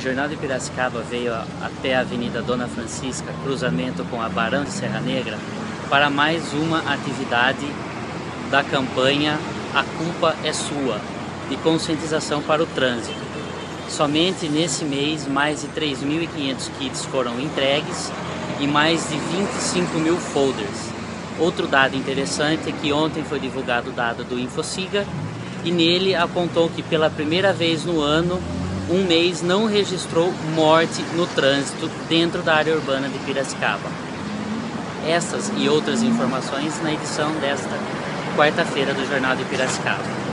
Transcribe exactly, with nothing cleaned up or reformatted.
Jornal de Piracicaba veio até a Avenida Dona Francisca, cruzamento com a Barão de Serra Negra, para mais uma atividade da campanha A Culpa é Sua, de conscientização para o trânsito. Somente nesse mês, mais de três mil e quinhentos kits foram entregues e mais de vinte e cinco mil folders. Outro dado interessante é que ontem foi divulgado o dado do InfoSiga e nele apontou que pela primeira vez no ano, um mês não registrou morte no trânsito dentro da área urbana de Piracicaba. Essas e outras informações na edição desta quarta-feira do Jornal de Piracicaba.